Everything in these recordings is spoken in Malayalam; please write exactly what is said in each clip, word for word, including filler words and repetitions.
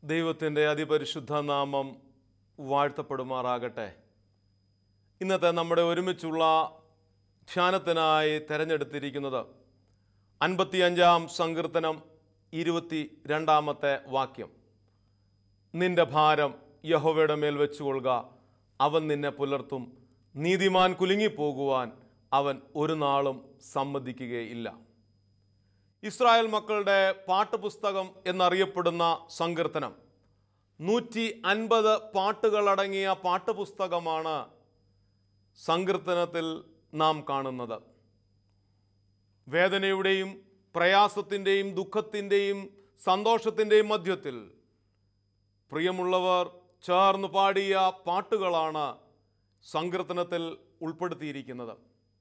ദൈവത്തിൻ്റെ അതിപരിശുദ്ധ നാമം വാഴ്ത്തപ്പെടുമാറാകട്ടെ. ഇന്നത്തെ നമ്മുടെ ഒരുമിച്ചുള്ള ധ്യാനത്തിനായി തിരഞ്ഞെടുത്തിരിക്കുന്നത് അൻപത്തിയഞ്ചാം സങ്കീർത്തനം ഇരുപത്തി രണ്ടാമത്തെ വാക്യം. നിന്റെ ഭാരം യഹോവയുടെ മേൽ വെച്ചുകൊള്ളുക, അവൻ നിന്നെ പുലർത്തും. നീതിമാൻ കുലുങ്ങിപ്പോകുവാൻ അവൻ ഒരു നാളും സമ്മതിക്കുകയില്ല. ഇസ്രായേൽ മക്കളുടെ പാട്ടുപുസ്തകം എന്നറിയപ്പെടുന്ന സങ്കീർത്തനം നൂറ്റി അൻപത് പാട്ടുകളടങ്ങിയ പാട്ടുപുസ്തകമാണ് സങ്കീർത്തനത്തിൽ നാം കാണുന്നത്. വേദനയുടെയും പ്രയാസത്തിൻ്റെയും ദുഃഖത്തിൻ്റെയും സന്തോഷത്തിൻ്റെയും മധ്യത്തിൽ പ്രിയമുള്ളവർ ചേർന്ന് പാടിയ പാട്ടുകളാണ് സങ്കീർത്തനത്തിൽ ഉൾപ്പെടുത്തിയിരിക്കുന്നത്.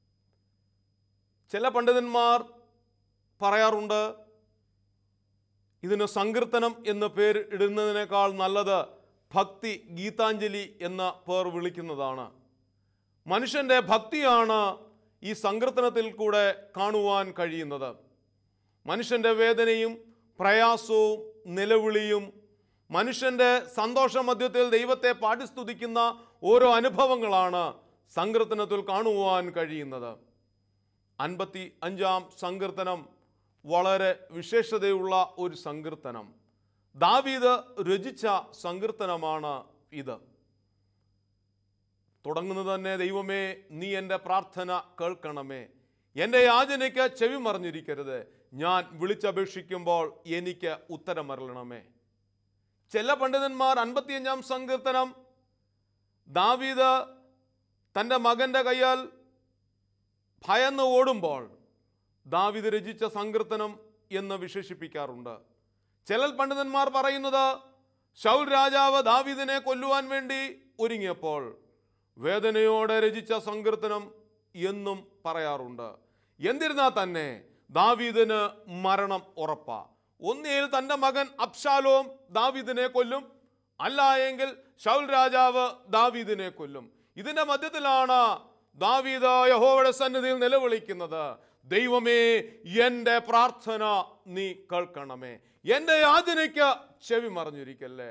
ചില പണ്ഡിതന്മാർ പറയാറുണ്ട്, ഇതിന് സങ്കീർത്തനം എന്ന് പേര് ഇടുന്നതിനേക്കാൾ നല്ലത് ഭക്തി ഗീതാഞ്ജലി എന്ന പേർ വിളിക്കുന്നതാണ്. മനുഷ്യൻ്റെ ഭക്തിയാണ് ഈ സങ്കീർത്തനത്തിൽ കൂടെ കാണുവാൻ കഴിയുന്നത്. മനുഷ്യൻ്റെ വേദനയും പ്രയാസവും നിലവിളിയും മനുഷ്യൻ്റെ സന്തോഷ മധ്യത്തിൽ ദൈവത്തെ പാടിസ്തുതിക്കുന്ന ഓരോ അനുഭവങ്ങളാണ് സങ്കീർത്തനത്തിൽ കാണുവാൻ കഴിയുന്നത്. അൻപത്തി അഞ്ചാം സങ്കീർത്തനം വളരെ വിശേഷതയുള്ള ഒരു സങ്കീർത്തനം. ദാവീദ് രചിച്ച സങ്കീർത്തനമാണ് ഇത്. തുടങ്ങുന്നത് തന്നെ, ദൈവമേ നീ എൻ്റെ പ്രാർത്ഥന കേൾക്കണമേ, എൻ്റെ യാചനയ്ക്ക് ചെവി മറിഞ്ഞിരിക്കരുത്, ഞാൻ വിളിച്ചപേക്ഷിക്കുമ്പോൾ എനിക്ക് ഉത്തരമരുളണമേ. ചില പണ്ഡിതന്മാർ അൻപത്തിയഞ്ചാം സങ്കീർത്തനം ദാവീദ് തൻ്റെ മകൻ്റെ കയ്യാൽ ഭയന്ന് ഓടുമ്പോൾ ദാവീദ് രചിച്ച സങ്കീർത്തനം എന്ന് വിശേഷിപ്പിക്കാറുണ്ട്. ചില പണ്ഡിതന്മാർ പറയുന്നത് ശൗൽ രാജാവ് ദാവീദിനെ കൊല്ലുവാൻ വേണ്ടി ഒരുങ്ങിയപ്പോൾ വേദനയോടെ രചിച്ച സങ്കീർത്തനം എന്നും പറയാറുണ്ട്. എന്നിരുന്നാൽ തന്നെ ദാവീദിന് മരണം ഉറപ്പാ. ഒന്നിൽ തൻ്റെ മകൻ അബ്ശാലോം ദാവീദിനെ കൊല്ലും, അല്ല എങ്കിൽ ശൗൽ രാജാവ് ദാവീദിനെ കൊല്ലും. ഇതിൻ്റെ മധ്യത്തിലാണ് ദാവീദ് യഹോവയുടെ സന്നിധിയിൽ നിലവിളിക്കുന്നത്, ദൈവമേ എൻ്റെ പ്രാർത്ഥന നീ കേൾക്കണമേ, എൻ്റെ യാചനയ്ക്ക് ചെവി മറിഞ്ഞിരിക്കല്ലേ.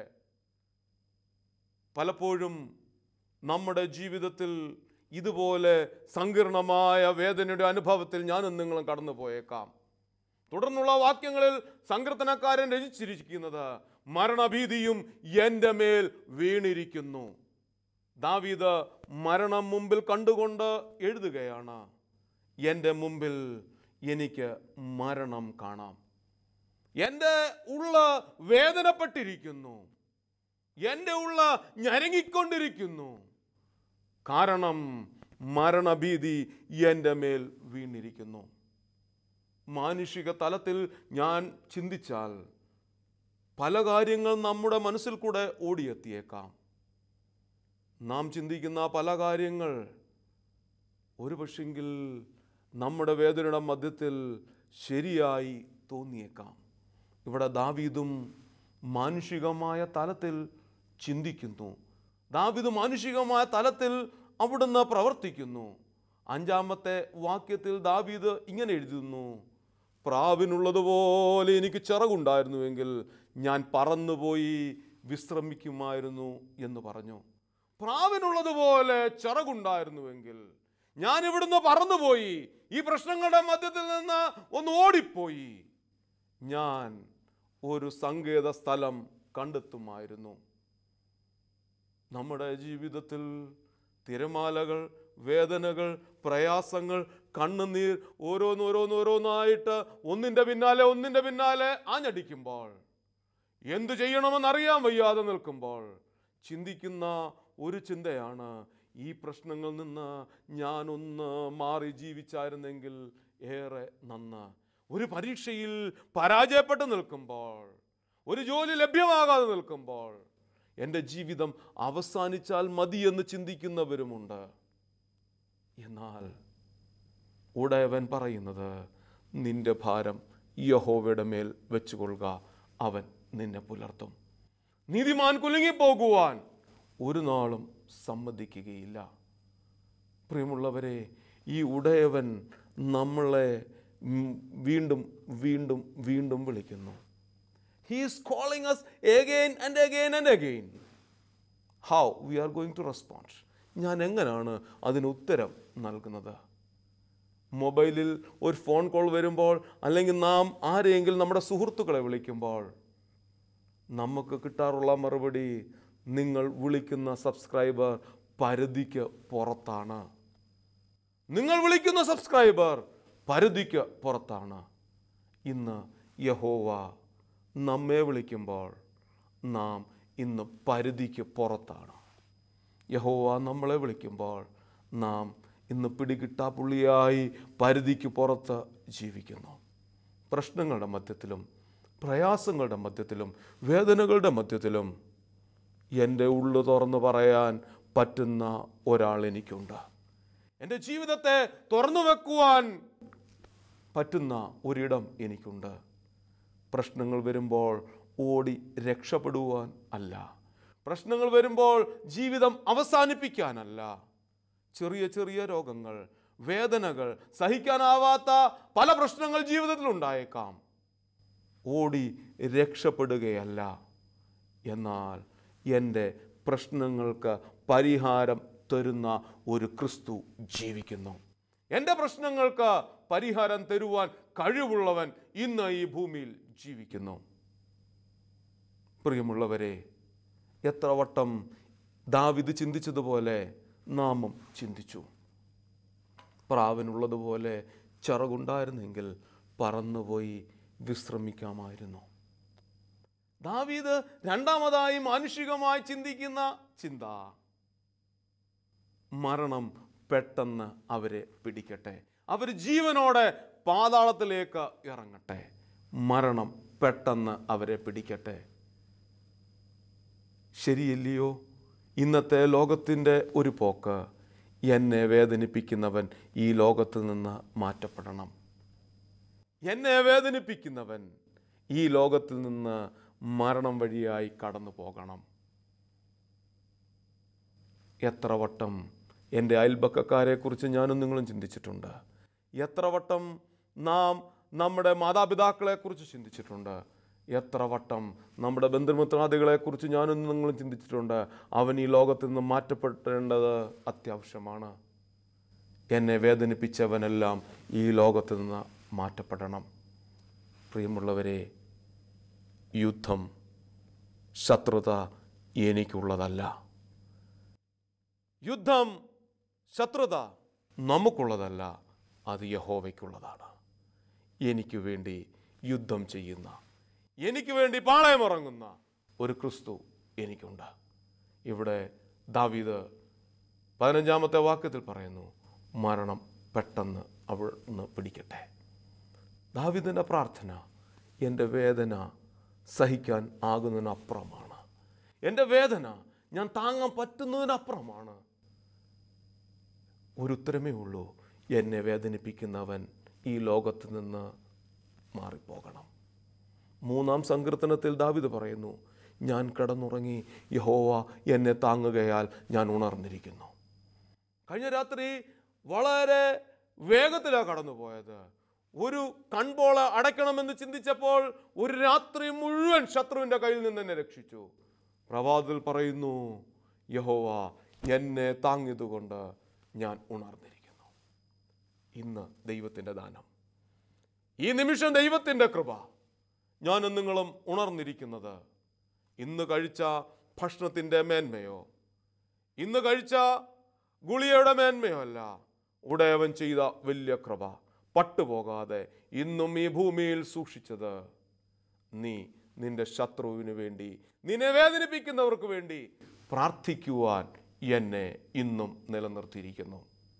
പലപ്പോഴും നമ്മുടെ ജീവിതത്തിൽ ഇതുപോലെ സങ്കീർണമായ വേദനയുടെ അനുഭവത്തിൽ ഞാനും നിങ്ങളും കടന്നു പോയേക്കാം. തുടർന്നുള്ള വാക്യങ്ങളിൽ സങ്കീർത്തനക്കാരൻ രചിച്ചിരിക്കുന്നത്, മരണഭീതിയും എൻ്റെ മേൽ വീണിരിക്കുന്നു. ദാവീദ് മരണം മുമ്പിൽ കണ്ടുകൊണ്ട് എഴുതുകയാണ്, എൻ്റെ മുമ്പിൽ എനിക്ക് മരണം കാണാം, എൻ്റെ ഉള്ള വേദനപ്പെട്ടിരിക്കുന്നു, എൻ്റെ ഉള്ള ഞരങ്ങിക്കൊണ്ടിരിക്കുന്നു, കാരണം മരണഭീതി എൻ്റെ മേൽ വീണിരിക്കുന്നു. മാനുഷിക തലത്തിൽ ഞാൻ ചിന്തിച്ചാൽ പല കാര്യങ്ങൾ നമ്മുടെ മനസ്സിൽ കൂടെ ഓടിയെത്തിയേക്കാം. നാം ചിന്തിക്കുന്ന പല കാര്യങ്ങൾ ഒരു പക്ഷെങ്കിൽ നമ്മുടെ വേദനയുടെ മധ്യത്തിൽ ശരിയായി തോന്നിയേക്കാം. ഇവിടെ ദാവീദും മാനുഷികമായ തലത്തിൽ ചിന്തിക്കുന്നു. ദാവീദ് മാനുഷികമായ തലത്തിൽ അവിടുന്ന് പ്രവർത്തിക്കുന്നു. അഞ്ചാമത്തെ വാക്യത്തിൽ ദാവീദ് ഇങ്ങനെ എഴുതുന്നു, പ്രാവിനുള്ളതുപോലെ എനിക്ക് ചിറകുണ്ടായിരുന്നുവെങ്കിൽ ഞാൻ പറന്നുപോയി വിശ്രമിക്കുമായിരുന്നു എന്ന് പറഞ്ഞു. പ്രാവിനുള്ളതുപോലെ ചിറകുണ്ടായിരുന്നുവെങ്കിൽ ഞാൻ ഇവിടുന്ന് പറന്നുപോയി, ഈ പ്രശ്നങ്ങളുടെ മധ്യത്തിൽ നിന്ന് ഒന്ന് ഓടിപ്പോയി ഞാൻ ഒരു സങ്കേത സ്ഥലം കണ്ടെത്തുമായിരുന്നു. നമ്മുടെ ജീവിതത്തിൽ തിരമാലകൾ, വേദനകൾ, പ്രയാസങ്ങൾ, കണ്ണുനീർ ഓരോന്നോരോന്നോരോന്നായിട്ട് ഒന്നിൻ്റെ പിന്നാലെ ഒന്നിൻ്റെ പിന്നാലെ ആഞ്ഞടിക്കുമ്പോൾ, എന്തു ചെയ്യണമെന്നറിയാൻ വയ്യാതെ നിൽക്കുമ്പോൾ ചിന്തിക്കുന്ന ഒരു ചിന്തയാണ്, ഈ പ്രശ്നങ്ങളിൽ നിന്ന് ഞാനൊന്ന് മാറി ജീവിച്ചായിരുന്നെങ്കിൽ ഏറെ നന്ന്. ഒരു പരീക്ഷയിൽ പരാജയപ്പെട്ട് നിൽക്കുമ്പോൾ, ഒരു ജോലി ലഭ്യമാകാതെ നിൽക്കുമ്പോൾ, എൻ്റെ ജീവിതം അവസാനിച്ചാൽ മതിയെന്ന് ചിന്തിക്കുന്നവരുമുണ്ട്. എന്നാൽ ഉടയവൻ പറയുന്നത്, നിന്റെ ഭാരം യഹോവയുടെ മേൽ വെച്ചുകൊള്ളുക, അവൻ നിന്നെ പുലർത്തും. നീതിമാൻ കുലുങ്ങിപ്പോകുവാൻ ഒരു നാളും സമ്മതിക്കുകയില്ല. പ്രിയമുള്ളവരെ, ഈ ഉടയവൻ നമ്മളെ വീണ്ടും വീണ്ടും വീണ്ടും വിളിക്കുന്നു. He is calling us again and again and again. How we are going to respond? ഞാൻ എങ്ങനെയാണ് അതിന് ഉത്തരം നൽകുന്നത്? മൊബൈലിൽ ഒരു ഫോൺ കോൾ വരുമ്പോൾ, അല്ലെങ്കിൽ നാം ആരെയെങ്കിലും നമ്മുടെ സുഹൃത്തുക്കളെ വിളിക്കുമ്പോൾ നമുക്ക് കിട്ടാറുള്ള മറുപടി, നിങ്ങൾ വിളിക്കുന്ന സബ്സ്ക്രൈബർ പരിധിക്ക് പുറത്താണ്. നിങ്ങൾ വിളിക്കുന്ന സബ്സ്ക്രൈബർ പരിധിക്ക് പുറത്താണ്. ഇന്ന് യഹോവ നമ്മെ വിളിക്കുമ്പോൾ നാം ഇന്ന് പരിധിക്ക് പുറത്താണ്. യഹോവ നമ്മളെ വിളിക്കുമ്പോൾ നാം ഇന്ന് പിടികിട്ടാപ്പുള്ളിയായി പരിധിക്ക് പുറത്ത് ജീവിക്കുന്നു. പ്രശ്നങ്ങളുടെ മധ്യത്തിലും പ്രയാസങ്ങളുടെ മധ്യത്തിലും വേദനകളുടെ മധ്യത്തിലും എൻ്റെ ഉള്ളു തുറന്നു പറയാൻ പറ്റുന്ന ഒരാൾ എനിക്കുണ്ട്. എൻ്റെ ജീവിതത്തെ തുറന്നു വെക്കുവാൻ പറ്റുന്ന ഒരിടം എനിക്കുണ്ട്. പ്രശ്നങ്ങൾ വരുമ്പോൾ ഓടി രക്ഷപ്പെടുവാൻ അല്ല, പ്രശ്നങ്ങൾ വരുമ്പോൾ ജീവിതം അവസാനിപ്പിക്കാനല്ല. ചെറിയ ചെറിയ രോഗങ്ങൾ, വേദനകൾ, സഹിക്കാനാവാത്ത പല പ്രശ്നങ്ങൾ ജീവിതത്തിൽ ഉണ്ടായേക്കാം. ഓടി രക്ഷപ്പെടുകയല്ല, എന്നാൽ എൻ്റെ പ്രശ്നങ്ങൾക്ക് പരിഹാരം തരുന്ന ഒരു ക്രിസ്തു ജീവിക്കുന്നു. എൻ്റെ പ്രശ്നങ്ങൾക്ക് പരിഹാരം തരുവാൻ കഴിവുള്ളവൻ ഇന്ന് ഈ ഭൂമിയിൽ ജീവിക്കുന്നു. പ്രിയമുള്ളവരെ, എത്ര വട്ടം ദാവീദ് ചിന്തിച്ചതുപോലെ നാമും ചിന്തിച്ചു. പ്രാവനുള്ളതുപോലെ ചിറകുണ്ടായിരുന്നെങ്കിൽ പറന്നുപോയി വിശ്രമിക്കാമായിരുന്നു. ദാവീദ് രണ്ടാമതായി മാനുഷികമായി ചിന്തിക്കുന്ന ചിന്ത, മരണം പെട്ടെന്ന് അവരെ പിടിക്കട്ടെ, അവർ ജീവനോടെ പാതാളത്തിലേക്ക് ഇറങ്ങട്ടെ, മരണം പെട്ടെന്ന് അവരെ പിടിക്കട്ടെ. ശരിയല്ലയോ? ഇന്നത്തെ ലോകത്തിൻ്റെ ഒരു പോക്ക്, എന്നെ വേദനിപ്പിക്കുന്നവൻ ഈ ലോകത്ത് നിന്ന് മാറ്റപ്പെടണം, എന്നെ വേദനിപ്പിക്കുന്നവൻ ഈ ലോകത്തിൽ നിന്ന് മരണം വഴിയായി കടന്നു പോകണം. എത്ര വട്ടം എൻ്റെ അയൽപക്കക്കാരെക്കുറിച്ച് ഞാനും നിങ്ങളും ചിന്തിച്ചിട്ടുണ്ട്. എത്ര വട്ടം നാം നമ്മുടെ മാതാപിതാക്കളെക്കുറിച്ച് ചിന്തിച്ചിട്ടുണ്ട്. എത്ര വട്ടം നമ്മുടെ ബന്ധുമിത്രാദികളെക്കുറിച്ച് ഞാനും നിങ്ങളും ചിന്തിച്ചിട്ടുണ്ട്. അവൻ ഈ ലോകത്തിൽ നിന്ന് മാറ്റപ്പെടേണ്ടത് അത്യാവശ്യമാണ്. എന്നെ വേദനിപ്പിച്ചവനെല്ലാം ഈ ലോകത്തിൽ നിന്ന് മാറ്റപ്പെടണം. പ്രിയമുള്ളവരെ, യുദ്ധം, ശത്രുത എനിക്കുള്ളതല്ല. യുദ്ധം, ശത്രുത നമുക്കുള്ളതല്ല, അത് യഹോവയ്ക്കുള്ളതാണ്. എനിക്ക് വേണ്ടി യുദ്ധം ചെയ്യുന്ന, എനിക്ക് വേണ്ടി പാളയമിറങ്ങുന്ന ഒരു ക്രിസ്തു എനിക്കുണ്ട്. ഇവിടെ ദാവീദ് പതിനഞ്ചാമത്തെ വാക്യത്തിൽ പറയുന്നു, മരണം പെട്ടെന്ന് അവിടുന്ന് പിടിക്കട്ടെ. ദാവീദിൻ്റെ പ്രാർത്ഥന എൻ്റെ വേദന സഹിക്കാൻ ആകുന്നതിനപ്പുറമാണ്. എൻ്റെ വേദന ഞാൻ താങ്ങാൻ പറ്റുന്നതിനപ്പുറമാണ്. ഒരു ഉത്തരമേ ഉള്ളൂ, എന്നെ വേദനിപ്പിക്കുന്നവൻ ഈ ലോകത്ത് നിന്ന് മാറിപ്പോകണം. മൂന്നാം സങ്കീർത്തനത്തിൽ ദാവീദ് പറയുന്നു, ഞാൻ കിടന്നുറങ്ങി, യഹോവ എന്നെ താങ്ങുകയാൽ ഞാൻ ഉണർന്നിരിക്കുന്നു. കഴിഞ്ഞ രാത്രി വളരെ വേഗത്തിലാണ് കടന്നുപോയത്. ഒരു കൺപോള അടയ്ക്കണമെന്ന് ചിന്തിച്ചപ്പോൾ ഒരു രാത്രി മുഴുവൻ ശത്രുവിൻ്റെ കയ്യിൽ നിന്ന് എന്നെ രക്ഷിച്ചു. പ്രഭാതത്തിൽ പറയുന്നു, യഹോവ എന്നെ താങ്ങിയതുകൊണ്ട് ഞാൻ ഉണർന്നിരിക്കുന്നു. ഇന്ന് ദൈവത്തിൻ്റെ ദാനം, ഈ നിമിഷം ദൈവത്തിൻ്റെ കൃപ. ഞാനും നിങ്ങളും ഉണർന്നിരിക്കുന്നത് ഇന്ന് കഴിച്ച ഭക്ഷണത്തിൻ്റെ മേന്മയോ ഇന്ന് കഴിച്ച ഗുളികയുടെ മേന്മയോ അല്ല, ഉടയവൻ ചെയ്ത വലിയ കൃപ. പട്ടുപോകാതെ ഇന്നും ഈ ഭൂമിയിൽ സൂക്ഷിച്ചത് നീ നിന്റെ ശത്രുവിന് വേണ്ടി, നിന്നെ വേദനിപ്പിക്കുന്നവർക്ക് വേണ്ടി പ്രാർത്ഥിക്കുവാൻ എന്നെ ഇന്നും നിലനിർത്തിയിരിക്കുന്നു.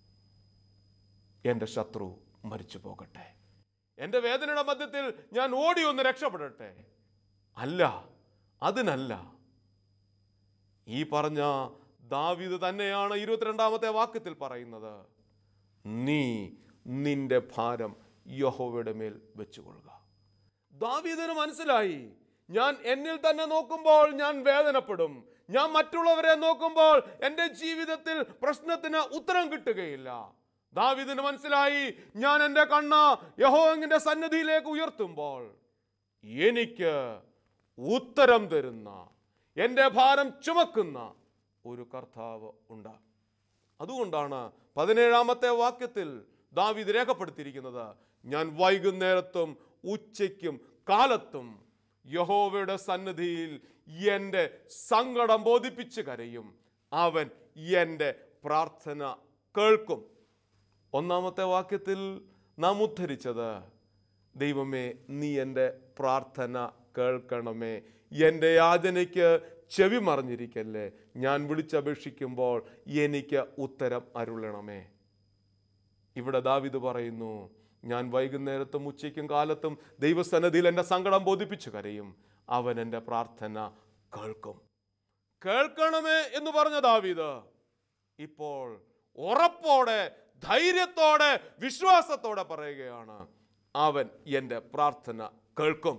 എൻ്റെ ശത്രു മരിച്ചു പോകട്ടെ, എൻ്റെ വേദനയുടെ മധ്യത്തിൽ ഞാൻ ഓടി ഒന്ന് രക്ഷപ്പെടട്ടെ. അല്ല, അതിനല്ല. ഈ പറഞ്ഞ ദാവീദ് തന്നെയാണ് ഇരുപത്തിരണ്ടാമത്തെ വാക്യത്തിൽ പറയുന്നത്, നീ നിന്റെ ഭാരം യഹോവയുടെ മേൽ വെച്ചുകൊള്ളുക. ദാവീദിന് മനസ്സിലായി, ഞാൻ എന്നിൽ തന്നെ നോക്കുമ്പോൾ ഞാൻ വേദനപ്പെടും, ഞാൻ മറ്റുള്ളവരെ നോക്കുമ്പോൾ എൻ്റെ ജീവിതത്തിൽ പ്രശ്നത്തിന് ഉത്തരം കിട്ടുകയില്ല. ദാവീദിന് മനസ്സിലായി, ഞാൻ എൻ്റെ കണ്ണ് യഹോവയുടെ സന്നിധിയിലേക്ക് ഉയർത്തുമ്പോൾ എനിക്ക് ഉത്തരം തരുന്ന, എൻ്റെ ഭാരം ചുമക്കുന്ന ഒരു കർത്താവ് ഉണ്ട്. അതുകൊണ്ടാണ് പതിനേഴാമത്തെ വാക്യത്തിൽ ദാവീദ് രേഖപ്പെടുത്തിയിരിക്കുന്നത്, ഞാൻ വൈകുന്നേരത്തും ഉച്ചയ്ക്കും കാലത്തും യഹോവയുടെ സന്നിധിയിൽ എൻ്റെ സങ്കടം ബോധിപ്പിച്ച് കരയും, അവൻ എൻ്റെ പ്രാർത്ഥന കേൾക്കും. ഒന്നാമത്തെ വാക്യത്തിൽ നാം ഉദ്ധരിച്ചത്, ദൈവമേ നീ എൻ്റെ പ്രാർത്ഥന കേൾക്കണമേ, എൻ്റെ യാചനയ്ക്ക് ചെവി മറിഞ്ഞിരിക്കല്ലേ, ഞാൻ വിളിച്ചപേക്ഷിക്കുമ്പോൾ എനിക്ക് ഉത്തരം അരുളണമേ. ഇവിടെ ദാവീദ് പറയുന്നു, ഞാൻ വൈകുന്നേരത്തും ഉച്ചയ്ക്കും കാലത്തും ദൈവസന്നിധിയിൽ എൻ്റെ സങ്കടം ബോധിപ്പിച്ചു കരയും, അവൻ എൻ്റെ പ്രാർത്ഥന കേൾക്കും. കേൾക്കണമേ എന്ന് പറഞ്ഞ ദാവീദ് ഇപ്പോൾ ഉറപ്പോടെ, ധൈര്യത്തോടെ, വിശ്വാസത്തോടെ പറയുകയാണ്, അവൻ എൻ്റെ പ്രാർത്ഥന കേൾക്കും.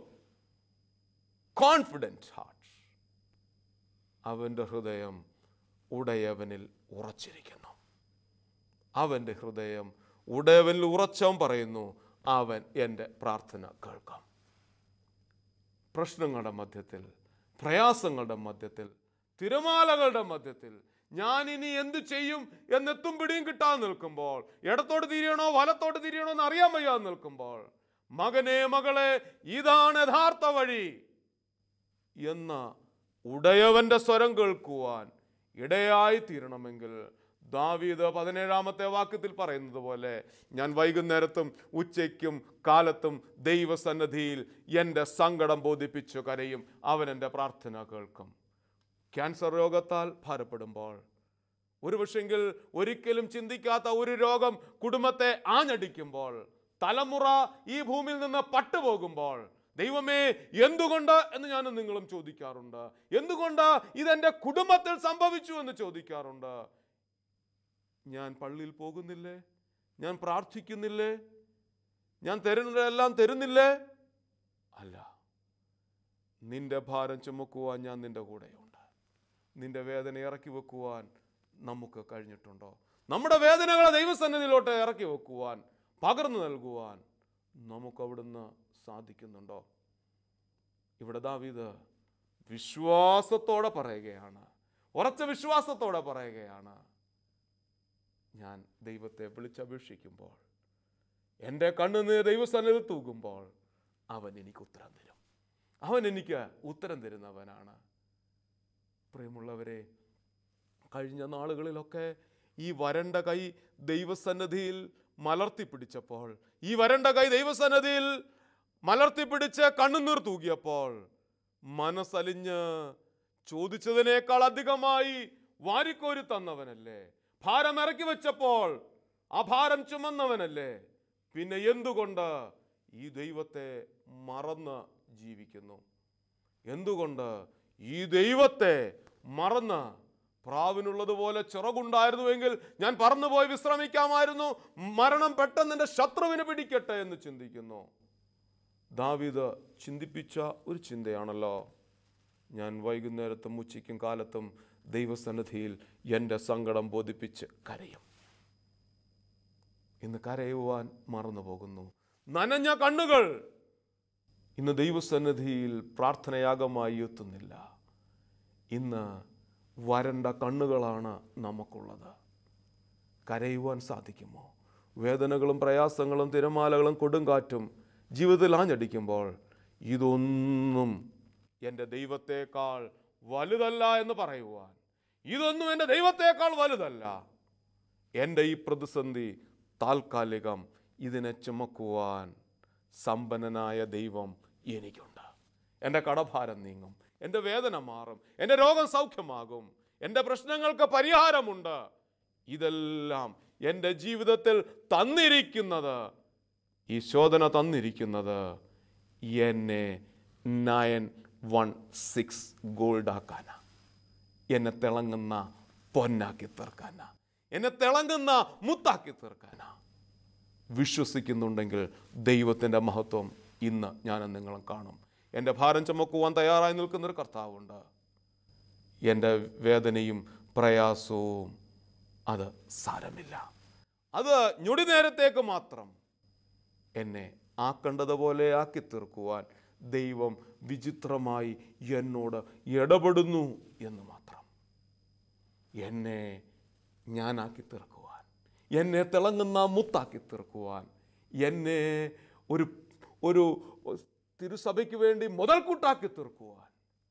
Confident heart. അവൻ്റെ ഹൃദയം ഉടയവനിൽ ഉറച്ചിരിക്കുന്നു. അവൻ്റെ ഹൃദയം ഉടയവനിൽ ഉറച്ചവൻ പറയുന്നു, അവൻ എൻ്റെ പ്രാർത്ഥന കേൾക്കാം. പ്രശ്നങ്ങളുടെ മധ്യത്തിൽ, പ്രയാസങ്ങളുടെ മധ്യത്തിൽ, തിരമാലകളുടെ മധ്യത്തിൽ ഞാൻ ഇനി എന്തു ചെയ്യും എന്നെത്തും പിടിയും കിട്ടാതെ നിൽക്കുമ്പോൾ, ഇടത്തോട്ട് തിരിയണോ വലത്തോട്ട് തിരിയണോ എന്ന് അറിയാൻ വയ്യാതെ നിൽക്കുമ്പോൾ, മകനെ മകളെ ഇതാണ് യഥാർത്ഥ വഴി എന്ന ഉടയവന്റെ സ്വരം കേൾക്കുവാൻ ഇടയായി തീരണമെങ്കിൽ ദാവീദ് പതിനേഴാമത്തെ വാക്യത്തിൽ പറയുന്നത് പോലെ, ഞാൻ വൈകുന്നേരത്തും ഉച്ചയ്ക്കും കാലത്തും ദൈവസന്നിധിയിൽ എൻ്റെ സങ്കടം ബോധിപ്പിച്ചു കരയും, അവൻ എൻ്റെ പ്രാർത്ഥന കേൾക്കും. ക്യാൻസർ രോഗത്താൽ ഭാരപ്പെടുമ്പോൾ, ഒരു പക്ഷെങ്കിൽ ഒരിക്കലും ചിന്തിക്കാത്ത ഒരു രോഗം കുടുംബത്തെ ആഞ്ഞടിക്കുമ്പോൾ, തലമുറ ഈ ഭൂമിയിൽ നിന്ന് പട്ടുപോകുമ്പോൾ, ദൈവമേ എന്തുകൊണ്ട് എന്ന് ഞാനും നിങ്ങളും ചോദിക്കാറുണ്ട്. എന്തുകൊണ്ട് ഇതെൻ്റെ കുടുംബത്തിൽ സംഭവിച്ചു എന്ന് ചോദിക്കാറുണ്ട്. ഞാൻ പള്ളിയിൽ പോകുന്നില്ലേ? ഞാൻ പ്രാർത്ഥിക്കുന്നില്ലേ? ഞാൻ തരുന്നതെല്ലാം തരുന്നില്ലേ? അല്ല, നിന്റെ ഭാരം ചുമക്കുവാൻ ഞാൻ നിന്റെ കൂടെയുണ്ട്. നിന്റെ വേദന ഇറക്കി വെക്കുവാൻ നമുക്ക് കഴിഞ്ഞിട്ടുണ്ടോ? നമ്മുടെ വേദനകളെ ദൈവസന്നിധിയിലോട്ട് ഇറക്കി വെക്കുവാൻ, പകർന്നു നൽകുവാൻ നമുക്ക് അവിടുന്ന് സാധിക്കുന്നുണ്ടോ? ഇവിടെ ദാവീദ് വിശ്വാസത്തോടെ പറയുകയാണ്, ഉറച്ച വിശ്വാസത്തോടെ പറയുകയാണ്, ഞാൻ ദൈവത്തെ വിളിച്ചപേക്ഷിക്കുമ്പോൾ, എൻ്റെ കണ്ണുനീർ ദൈവസന്നിധിയിൽ തൂകുമ്പോൾ അവൻ എനിക്ക് ഉത്തരം തരും. അവൻ എനിക്ക് ഉത്തരം തരുന്നവനാണ്. പ്രിയമുള്ളവരെ, കഴിഞ്ഞ നാളുകളിലൊക്കെ ഈ വരണ്ട കൈ ദൈവസന്നിധിയിൽ മലർത്തിപ്പിടിച്ചപ്പോൾ, ഈ വരണ്ട കൈ ദൈവസന്നിധിയിൽ മലർത്തിപ്പിടിച്ച് കണ്ണുനീർ തൂകിയപ്പോൾ, മനസ്സലിഞ്ഞ് ചോദിച്ചതിനേക്കാൾ അധികമായി വാരിക്കോരി തന്നവനല്ലേ? ഭാരം ഇറക്കി വെച്ചപ്പോൾ ആ ഭാരം ചുമന്നവനല്ലേ? പിന്നെ എന്തുകൊണ്ട് ഈ ദൈവത്തെ മറന്ന് ജീവിക്കുന്നു? എന്തുകൊണ്ട് ഈ ദൈവത്തെ മറന്ന്, പ്രാവിനുള്ളതുപോലെ ചിറകുണ്ടായിരുന്നുവെങ്കിൽ ഞാൻ പറന്നുപോയി വിശ്രമിക്കാമായിരുന്നു, മരണം പെട്ടെന്ന് എൻ്റെ ശത്രുവിന് പിടിക്കട്ടെ എന്ന് ചിന്തിക്കുന്നു? ദാവീദ് ചിന്തിപ്പിച്ച ഒരു ചിന്തയാണല്ലോ, ഞാൻ വൈകുന്നേരത്തും ഉച്ചയ്ക്കും കാലത്തും ദൈവസന്നിധിയിൽ എൻ്റെ സങ്കടം ബോധിപ്പിച്ച് കരയും. ഇന്ന് കരയുവാൻ മറന്നു പോകുന്നു. നനഞ്ഞ കണ്ണുകൾ ഇന്ന് ദൈവസന്നിധിയിൽ പ്രാർത്ഥനയാഗമായി എത്തുന്നില്ല. ഇന്ന് വരണ്ട കണ്ണുകളാണ് നമുക്കുള്ളത്. കരയുവാൻ സാധിക്കുമോ? വേദനകളും പ്രയാസങ്ങളും തിരമാലകളും കൊടുങ്കാറ്റും ജീവിതത്തിൽ ആഞ്ഞടിക്കുമ്പോൾ, ഇതൊന്നും എൻ്റെ ദൈവത്തേക്കാൾ വലുതല്ല എന്ന് പറയുവാൻ, ഇതൊന്നും എൻ്റെ ദൈവത്തേക്കാൾ വലുതല്ല, എൻ്റെ ഈ പ്രതിസന്ധി താൽക്കാലികം, ഇതിനെ ചുമക്കുവാൻ സമ്പന്നനായ ദൈവം എനിക്കുണ്ട്. എൻ്റെ കടഭാരം നീങ്ങും, എൻ്റെ വേദന മാറും, എൻ്റെ രോഗം സൗഖ്യമാകും, എൻ്റെ പ്രശ്നങ്ങൾക്ക് പരിഹാരമുണ്ട്. ഇതെല്ലാം എൻ്റെ ജീവിതത്തിൽ തന്നിരിക്കുന്നത്, ഈ ശോധന തന്നിരിക്കുന്നത് എന്നെ നയൻ വൺ സിക്സ് ഗോൾഡാക്കാനാ, എന്നെ തിളങ്ങുന്ന പൊന്നാക്കി തീർക്കാനാ, എന്നെ തിളങ്ങുന്ന മുത്താക്കി തീർക്കാനാ. വിശ്വസിക്കുന്നുണ്ടെങ്കിൽ ദൈവത്തിൻ്റെ മഹത്വം ഇന്ന് ഞാനും നിങ്ങളും കാണും. എൻ്റെ ഭാരം ചുമക്കുവാൻ തയ്യാറായി നിൽക്കുന്നൊരു കർത്താവുണ്ട്. എൻ്റെ വേദനയും പ്രയാസവും അത് സാരമില്ല, അത് ഞൊടി നേരത്തേക്ക് മാത്രം. എന്നെ ആക്കേണ്ടതുപോലെ ആക്കി തീർക്കുവാൻ ദൈവം വിചിത്രമായി എന്നോട് ഇടപെടുന്നു എന്ന് മാത്രം. എന്നെ ഞാനാക്കി തീർക്കുവാൻ, എന്നെ തിളങ്ങുന്ന മുത്താക്കി തീർക്കുവാൻ, എന്നെ ഒരു ഒരു തിരുസഭയ്ക്ക് വേണ്ടി മുതൽക്കൂട്ടാക്കി തീർക്കുവാൻ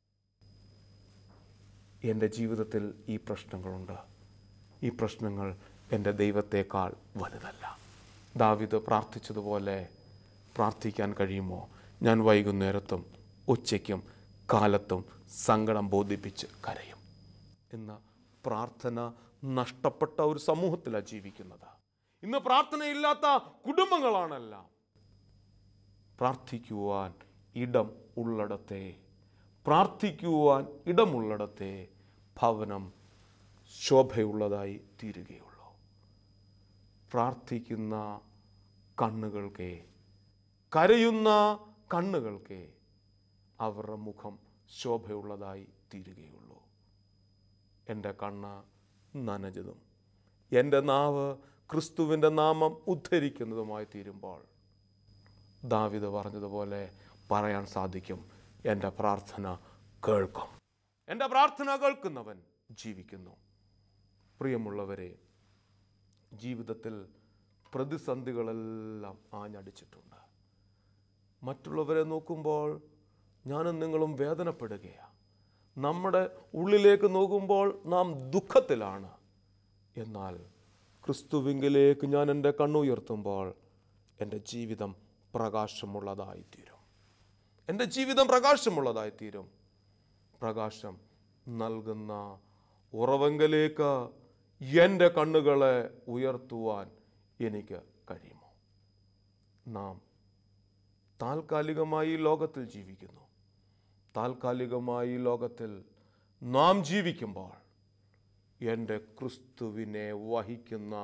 എൻ്റെ ജീവിതത്തിൽ ഈ പ്രശ്നങ്ങളുണ്ട്. ഈ പ്രശ്നങ്ങൾ എൻ്റെ ദൈവത്തേക്കാൾ വലുതല്ല. ദാവീദ് പ്രാർത്ഥിച്ചതുപോലെ പ്രാർത്ഥിക്കാൻ കഴിയുമോ? ഞാൻ വൈകുന്നേരത്തും ഉച്ചയ്ക്കും കാലത്തും സങ്കടം ബോധിപ്പിച്ച് കരയും. ഇന്ന് പ്രാർത്ഥന നഷ്ടപ്പെട്ട ഒരു സമൂഹത്തിലാണ് ജീവിക്കുന്നത്. ഇന്ന് പ്രാർത്ഥനയില്ലാത്ത കുടുംബങ്ങളാണെല്ലാം. പ്രാർത്ഥിക്കുവാൻ ഇടം ഉള്ളിടത്തെ പ്രാർത്ഥിക്കുവാൻ ഇടമുള്ളിടത്തെ ഭവനം ശോഭയുള്ളതായി തീരുകയുള്ളൂ. പ്രാർത്ഥിക്കുന്ന കണ്ണുകൾക്ക്, കരയുന്ന കണ്ണുകൾക്ക് അവരുടെ മുഖം ശോഭയുള്ളതായി തീരുകയുള്ളൂ. എൻ്റെ കണ്ണ് നനഞ്ഞതും എൻ്റെ നാവ് ക്രിസ്തുവിൻ്റെ നാമം ഉദ്ധരിക്കുന്നതുമായി തീരുമ്പോൾ ദാവീദ് പറഞ്ഞതുപോലെ പറയാൻ സാധിക്കും, എൻ്റെ പ്രാർത്ഥന കേൾക്കും. എൻ്റെ പ്രാർത്ഥന കേൾക്കുന്നവൻ ജീവിക്കുന്നു. പ്രിയമുള്ളവരെ, ജീവിതത്തിൽ പ്രതിസന്ധികളെല്ലാം ആഞ്ഞടിച്ചിട്ടുണ്ട്. മറ്റുള്ളവരെ നോക്കുമ്പോൾ ഞാനും നിങ്ങളും വേദനപ്പെടുകയാണ്. നമ്മുടെ ഉള്ളിലേക്ക് നോക്കുമ്പോൾ നാം ദുഃഖത്തിലാണ്. എന്നാൽ ക്രിസ്തുവിങ്കിലേക്ക് ഞാൻ എൻ്റെ കണ്ണുയർത്തുമ്പോൾ എൻ്റെ ജീവിതം പ്രകാശമുള്ളതായിത്തീരും. എൻ്റെ ജീവിതം പ്രകാശമുള്ളതായിത്തീരും. പ്രകാശം നൽകുന്ന ഉറവങ്കലേക്ക് എൻ്റെ കണ്ണുകളെ ഉയർത്തുവാൻ എനിക്ക് കഴിയുമോ? നാം താൽക്കാലികമായി ലോകത്തിൽ ജീവിക്കുന്നു. താൽക്കാലികമായി ലോകത്തിൽ നാം ജീവിക്കുമ്പോൾ എൻ്റെ ക്രിസ്തുവിനെ വഹിക്കുന്ന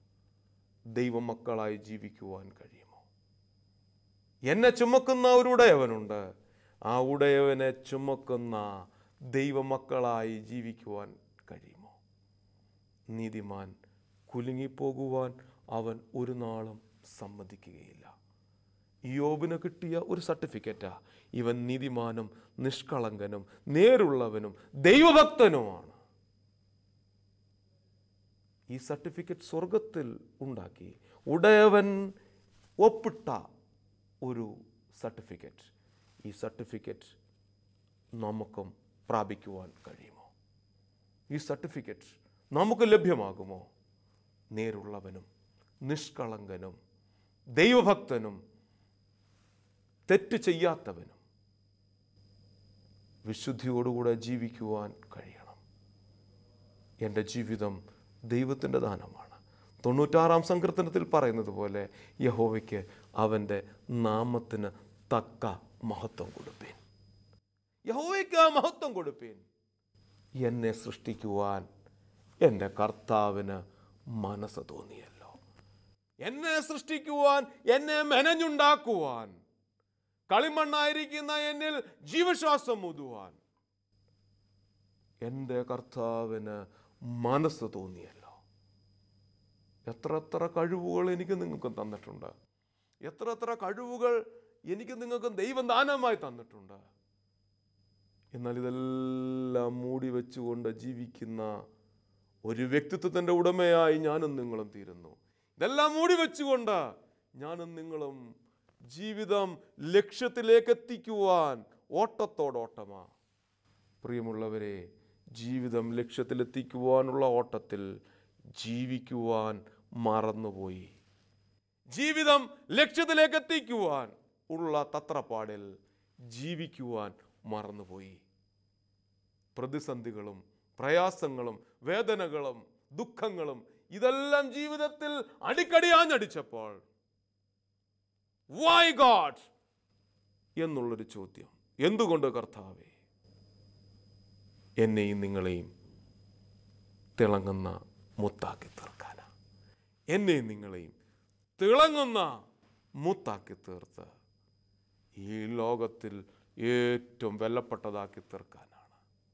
ദൈവമക്കളായി ജീവിക്കുവാൻ കഴിയുമോ? എന്നെ ചുമക്കുന്ന ഒരു ഉടയവനുണ്ട്. ആ ഉടയവനെ ചുമക്കുന്ന ദൈവമക്കളായി ജീവിക്കുവാൻ കഴിയുമോ? നീതിമാൻ കുലുങ്ങിപ്പോകുവാൻ അവൻ ഒരു നാളും സമ്മതിക്കുകയില്ല. യോബിന് കിട്ടിയ ഒരു സർട്ടിഫിക്കറ്റാ, ഇവൻ നീതിമാനും നിഷ്കളങ്കനും നേരുള്ളവനും ദൈവഭക്തനുമാണ്. ഈ സർട്ടിഫിക്കറ്റ് സ്വർഗത്തിൽ ഉണ്ടാക്കി ഉടയവൻ ഒപ്പിട്ട ഒരു സർട്ടിഫിക്കറ്റ്. ഈ സർട്ടിഫിക്കറ്റ് നമുക്കും പ്രാപിക്കുവാൻ കഴിയുമോ? ഈ സർട്ടിഫിക്കറ്റ് നമുക്ക് ലഭ്യമാകുമോ? നേരുള്ളവനും നിഷ്കളങ്കനും ദൈവഭക്തനും തെറ്റ് ചെയ്യാത്തവനും വിശുദ്ധിയോടുകൂടെ ജീവിക്കുവാൻ കഴിയണം. എൻ്റെ ജീവിതം ദൈവത്തിൻ്റെ ദാനമാണ്. തൊണ്ണൂറ്റാറാം സങ്കീർത്തനത്തിൽ പറയുന്നത് പോലെ യഹോവയ്ക്ക് അവൻ്റെ നാമത്തിന് തക്ക മഹത്വം കൊടുപ്പീൻ. യഹോവയ്ക്ക് മഹത്വം കൊടുപ്പീൻ. എന്നെ സൃഷ്ടിക്കുവാൻ എൻ്റെ കർത്താവിന് മനസ്സ് തോന്നിയല്ലോ. എന്നെ സൃഷ്ടിക്കുവാൻ, എന്നെ മെനഞ്ഞുണ്ടാക്കുവാൻ, കളിമണ്ണായിരിക്കുന്ന എന്നിൽ ജീവശ്വാസം ഊതുവാൻ എൻ്റെ കർത്താവിന് മനസ്സ് തോന്നിയല്ലോ. എത്ര എത്ര കഴിവുകൾ എനിക്ക് നിങ്ങൾക്ക് തന്നിട്ടുണ്ട്. എത്ര എത്ര കഴിവുകൾ എനിക്ക് നിങ്ങൾക്ക് ദൈവം ദാനമായി തന്നിട്ടുണ്ട്. എന്നാൽ ഇതെല്ലാം മൂടി വെച്ചുകൊണ്ട് ജീവിക്കുന്ന ഒരു വ്യക്തിത്വത്തിൻ്റെ ഉടമയായി ഞാനും നിങ്ങളും തീരുന്നു. ഇതെല്ലാം മൂടി വെച്ചുകൊണ്ട് ഞാനും നിങ്ങളും ജീവിതം ലക്ഷ്യത്തിലേക്ക് എത്തിക്കുവാൻ ഓട്ടത്തോടോട്ടമാ. പ്രിയമുള്ളവരെ, ജീവിതം ലക്ഷ്യത്തിലെത്തിക്കുവാനുള്ള ഓട്ടത്തിൽ ജീവിക്കുവാൻ മറന്നുപോയി. ജീവിതം ലക്ഷ്യത്തിലേക്ക് എത്തിക്കുവാൻ ഉള്ള തത്രപ്പാടിൽ ജീവിക്കുവാൻ മറന്നുപോയി. പ്രതിസന്ധികളും പ്രയാസങ്ങളും വേദനകളും ദുഃഖങ്ങളും ഇതെല്ലാം ജീവിതത്തിൽ അടിക്കടി ആഞ്ഞടിച്ചപ്പോൾ വൈ ഗോഡ് എന്നുള്ളൊരു ചോദ്യം, എന്തുകൊണ്ട് കർത്താവേ എന്നെയും നിങ്ങളെയും തിളങ്ങുന്ന മുത്താക്കി തീർക്കാനാ. എന്നെയും നിങ്ങളെയും തിളങ്ങുന്ന മുത്താക്കി തീർത്ത് ഈ ലോകത്തിൽ ഏറ്റവും വിലപ്പെട്ടതാക്കി തീർക്കാനാണ്.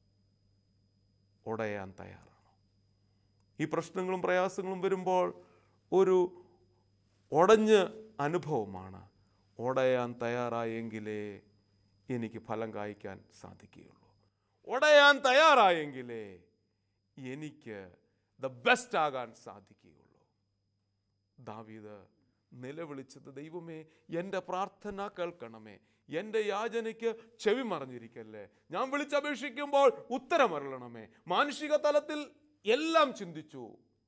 ഉടയാൻ തയ്യാറാണ്. ഈ പ്രശ്നങ്ങളും പ്രയാസങ്ങളും വരുമ്പോൾ ഒരു ഉടഞ്ഞ അനുഭവമാണ്. ഉടയാൻ തയ്യാറായെങ്കിലേ എനിക്ക് ഫലം കായ്ക്കാൻ സാധിക്കുകയുള്ളൂ. ഉടയാൻ തയ്യാറായെങ്കിലേ എനിക്ക് ദ ബെസ്റ്റ് ആകാൻ സാധിക്കുകയുള്ളൂ. ദാവീദ് നിലവിളിച്ചത്, ദൈവമേ എൻ്റെ പ്രാർത്ഥന കേൾക്കണമേ, എൻ്റെ യാചനയ്ക്ക് ചെവി മറിഞ്ഞിരിക്കല്ലേ, ഞാൻ വിളിച്ചപേക്ഷിക്കുമ്പോൾ ഉത്തരമരുളണമേ. മാനുഷിക തലത്തിൽ എല്ലാം ചിന്തിച്ചു.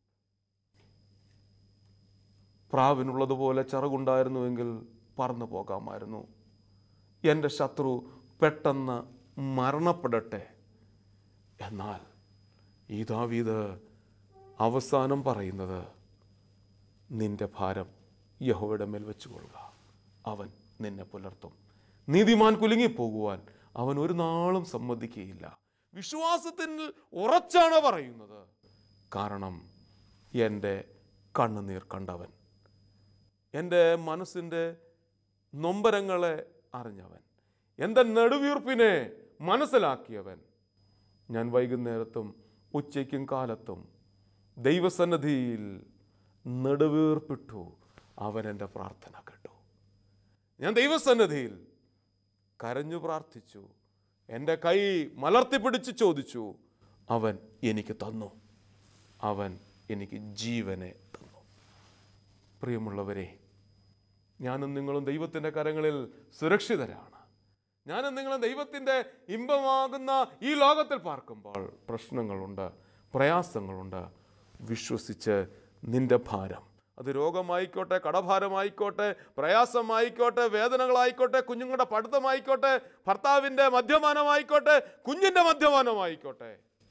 പ്രാവിനുള്ളതുപോലെ ചിറകുണ്ടായിരുന്നുവെങ്കിൽ പറന്നു പോകാമായിരുന്നു. എൻ്റെ ശത്രു പെട്ടെന്ന് മരണപ്പെടട്ടെ. എന്നാൽ ഈ ദാവീദ് അവസാനം പറയുന്നത്, നിന്റെ ഭാരം യഹോവയുടെ മേൽ വെച്ചുകൊള്ളുക, അവൻ നിന്നെ പുലർത്തും. നീതിമാൻ കുലുങ്ങിപ്പോകുവാൻ അവൻ ഒരു നാളും സമ്മതിക്കുകയില്ല. വിശ്വാസത്തിൽ ഉറച്ചാണ് പറയുന്നത്. കാരണം എൻ്റെ കണ്ണുനീർ കണ്ടവൻ, എൻ്റെ മനസ്സിൻ്റെ നൊമ്പരങ്ങളെ അറിഞ്ഞവൻ, എൻ്റെ നെടുവീർപ്പിനെ മനസ്സിലാക്കിയവൻ. ഞാൻ വൈകുന്നേരത്തും ഉച്ചയ്ക്കും കാലത്തും ദൈവസന്നിധിയിൽ നെടുവീർപ്പിട്ടു. അവൻ എൻ്റെ പ്രാർത്ഥന കേട്ടു. ഞാൻ ദൈവസന്നിധിയിൽ കരഞ്ഞു പ്രാർത്ഥിച്ചു. എൻ്റെ കൈ മലർത്തിപ്പിടിച്ച് ചോദിച്ചു. അവൻ എനിക്ക് തന്നു. അവൻ എനിക്ക് ജീവനെ തന്നു. പ്രിയമുള്ളവരെ, ഞാനും നിങ്ങളും ദൈവത്തിൻ്റെ കരങ്ങളിൽ സുരക്ഷിതരാണ്. ഞാനും നിങ്ങളും ദൈവത്തിൻ്റെ ഇമ്പമാകുന്ന ഈ ലോകത്തിൽ പാർക്കുമ്പോൾ പ്രശ്നങ്ങളുണ്ട്, പ്രയാസങ്ങളുണ്ട്. വിശ്വസിച്ച് നിന്റെ ഭാരം, അത് രോഗമായിക്കോട്ടെ, കടഭാരമായിക്കോട്ടെ, പ്രയാസമായിക്കോട്ടെ, വേദനകളായിക്കോട്ടെ, കുഞ്ഞുങ്ങളുടെ പഠിത്തമായിക്കോട്ടെ, ഭർത്താവിൻ്റെ മദ്യപാനമായിക്കോട്ടെ, കുഞ്ഞിൻ്റെ മദ്യപാനമായിക്കോട്ടെ,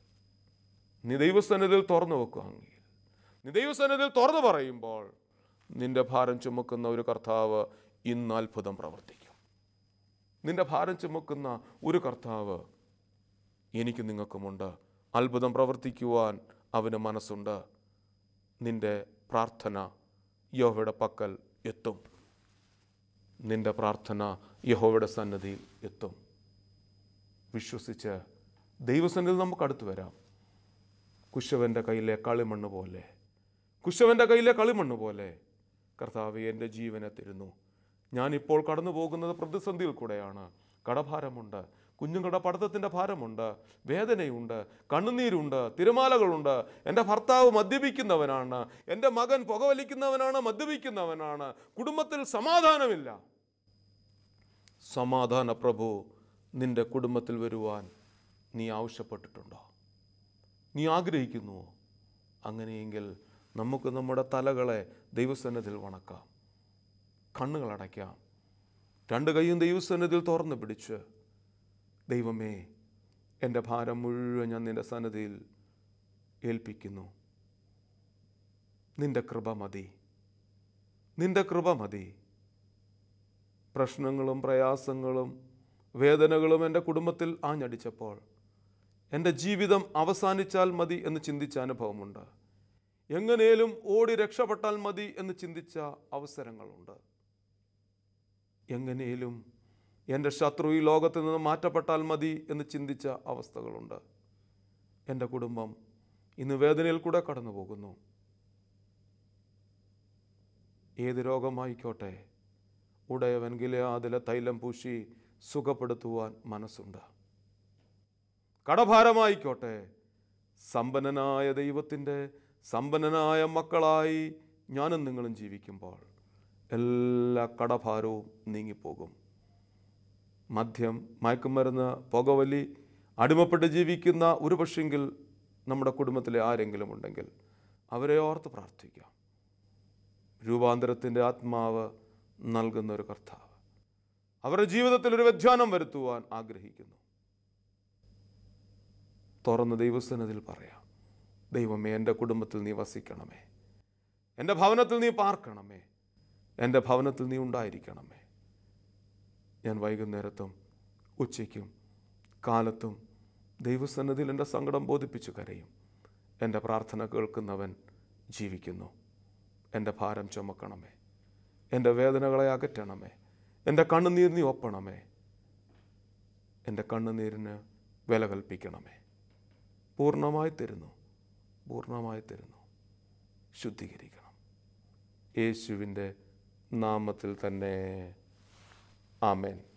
നീ ദൈവസന്നിധിയിൽ തുറന്നു വെക്കുകയാണെങ്കിൽ, നീ ദൈവസന്നിധിയിൽ തുറന്നു പറയുമ്പോൾ നിന്റെ ഭാരം ചുമക്കുന്ന ഒരു കർത്താവ് ഇന്ന് അത്ഭുതം പ്രവർത്തിക്കും. നിന്റെ ഭാരം ചുമക്കുന്ന ഒരു കർത്താവ് എനിക്ക് നിങ്ങൾക്കുമുണ്ട്. അത്ഭുതം പ്രവർത്തിക്കുവാൻ അവന് മനസ്സുണ്ട്. നിന്റെ പ്രാർത്ഥന യഹോവയുടെ പക്കൽ എത്തും. നിന്റെ പ്രാർത്ഥന യഹോവയുടെ സന്നിധിയിൽ എത്തും. വിശ്വസിച്ച് ദൈവസന്നിധിയിൽ നമുക്ക് അടുത്ത് വരാം. കുശവൻ്റെ കയ്യിലെ കളിമണ്ണ് പോലെ, കുശവൻ്റെ കയ്യിലെ കളിമണ്ണ് പോലെ കർത്താവേ, എൻ്റെ ജീവനെ തരുന്നു. ഞാനിപ്പോൾ കടന്നു പോകുന്നത് പ്രതിസന്ധിയിൽ കൂടെയാണ്. കടഭാരമുണ്ട്, കുഞ്ഞുങ്ങളുടെ പഠിത്തത്തിൻ്റെ ഭാരമുണ്ട്, വേദനയുണ്ട്, കണ്ണുനീരുണ്ട്, തിരമാലകളുണ്ട്. എൻ്റെ ഭർത്താവ് മദ്യപിക്കുന്നവനാണ്, എൻ്റെ മകൻ പുകവലിക്കുന്നവനാണ്, മദ്യപിക്കുന്നവനാണ്. കുടുംബത്തിൽ സമാധാനമില്ല. സമാധാന പ്രഭു നിൻ്റെ കുടുംബത്തിൽ വരുവാൻ നീ ആവശ്യപ്പെട്ടിട്ടുണ്ടോ? നീ ആഗ്രഹിക്കുന്നുവോ? അങ്ങനെയെങ്കിൽ നമുക്ക് നമ്മുടെ തലകളെ ദൈവസന്നിധിയിൽ വണക്കാം, കണ്ണുകളടയ്ക്കാം, രണ്ട് കൈയും ദൈവസന്നിധിയിൽ തുറന്നു പിടിച്ച്, ദൈവമേ, എൻ്റെ ഭാരം മുഴുവൻ ഞാൻ നിൻ്റെ സന്നിധിയിൽ ഏൽപ്പിക്കുന്നു. നിൻ്റെ കൃപ മതി, നിൻ്റെ കൃപ മതി. പ്രശ്നങ്ങളും പ്രയാസങ്ങളും വേദനകളും എൻ്റെ കുടുംബത്തിൽ ആഞ്ഞടിച്ചപ്പോൾ എൻ്റെ ജീവിതം അവസാനിച്ചാൽ മതി എന്ന് ചിന്തിച്ച അനുഭവമുണ്ട്. എങ്ങനെയും ഓടി രക്ഷപ്പെട്ടാൽ മതി എന്ന് ചിന്തിച്ച അവസരങ്ങളുണ്ട്. എങ്ങനെയും എൻ്റെ ശത്രു ഈ ലോകത്തിൽ നിന്ന് മാറ്റപ്പെട്ടാൽ മതി എന്ന് ചിന്തിച്ച അവസ്ഥകളുണ്ട്. എൻ്റെ കുടുംബം ഇന്ന് വേദനയിൽ കൂടെ കടന്നു പോകുന്നു. ഏത് രോഗമായിക്കോട്ടെ, ഉടയവൻ ഗിലെയാദിലെ തൈലം പൂശി സുഖപ്പെടുത്തുവാൻ മനസ്സുണ്ട്. കടഭാരമായിക്കോട്ടെ, സമ്പന്നനായ ദൈവത്തിൻ്റെ സമ്പന്നനായ മക്കളായി ഞാനും നിങ്ങളും ജീവിക്കുമ്പോൾ എല്ലാ കടഭാരവും നീങ്ങിപ്പോകും. മദ്യം, മയക്കുമരുന്ന്, പുകവലി അടിമപ്പെട്ട് ജീവിക്കുന്ന ഒരു പക്ഷെങ്കിൽ നമ്മുടെ കുടുംബത്തിലെ ആരെങ്കിലും ഉണ്ടെങ്കിൽ അവരെ ഓർത്ത് പ്രാർത്ഥിക്കാം. രൂപാന്തരത്തിൻ്റെ ആത്മാവ് നൽകുന്ന ഒരു കർത്താവ് അവരുടെ ജീവിതത്തിൽ ഒരു വ്യതിയാനം വരുത്തുവാൻ ആഗ്രഹിക്കുന്നു. തുറന്ന് ദൈവസന്നിധിയിൽ പറയാം, ദൈവമേ, എൻ്റെ കുടുംബത്തിൽ നീ വസിക്കണമേ, എൻ്റെ ഭവനത്തിൽ നീ പാർക്കണമേ, എൻ്റെ ഭവനത്തിൽ നീ ഉണ്ടായിരിക്കണമേ. ഞാൻ വൈകുന്നേരത്തും ഉച്ചയ്ക്കും കാലത്തും ദൈവസന്നിധിയിൽ എൻ്റെ സങ്കടം ബോധിപ്പിച്ചു കരയും. എൻ്റെ പ്രാർത്ഥന കേൾക്കുന്നവൻ ജീവിക്കുന്നു. എൻ്റെ ഭാരം ചുമക്കണമേ, എൻ്റെ വേദനകളെ അകറ്റണമേ, എൻ്റെ കണ്ണുനീർ നീ ഒപ്പണമേ, എൻ്റെ കണ്ണുനീരിന് വില കൽപ്പിക്കണമേ. പൂർണ്ണമായി തരുന്നു, പൂർണ്ണമായി തരുന്നു. ശുദ്ധീകരിക്കണം. യേശുവിൻ്റെ നാമത്തിൽ തന്നെ. ആമേൻ.